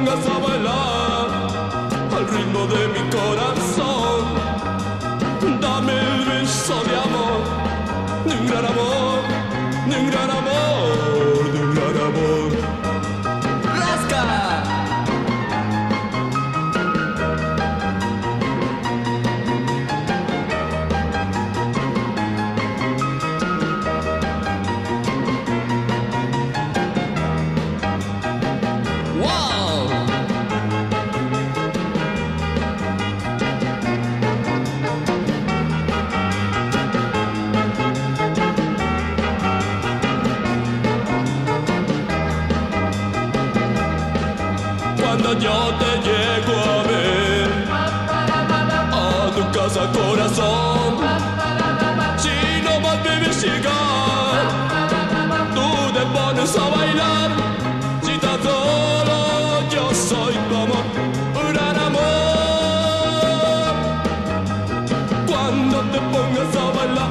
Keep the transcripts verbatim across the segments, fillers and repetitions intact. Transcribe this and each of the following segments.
pongas a bailar al ritmo de mi corazón. Dame el beso de amor, de un gran amor, de un gran amor, de un gran amor. ¡Rasca! Cuando yo te llego a ver a tu casa, corazón, si no más vives llegar, tú te pones a bailar. Si tan solo yo soy tu amor, un gran amor. Cuando te pongas a bailar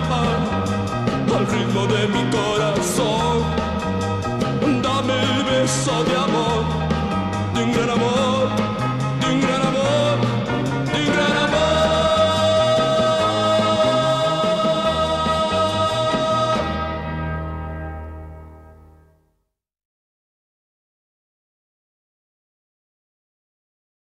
al ritmo de mi corazón, dame el beso de amor,